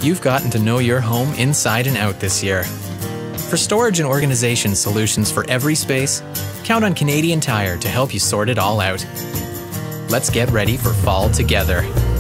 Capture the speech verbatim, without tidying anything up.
You've gotten to know your home inside and out this year. For storage and organization solutions for every space, count on Canadian Tire to help you sort it all out. Let's get ready for fall together.